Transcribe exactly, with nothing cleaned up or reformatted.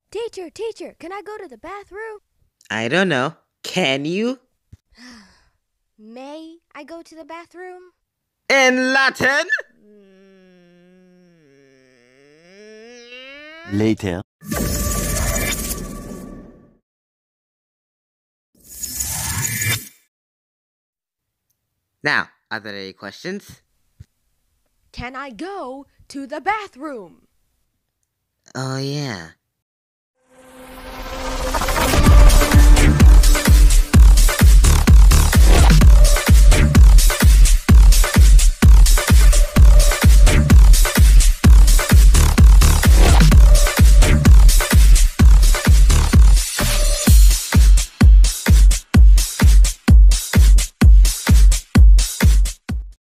Teacher, teacher, can I go to the bathroom? I don't know. Can you? May I go to the bathroom? In Latin? Later. Now, are there any questions? Can I go to the bathroom? Oh, yeah.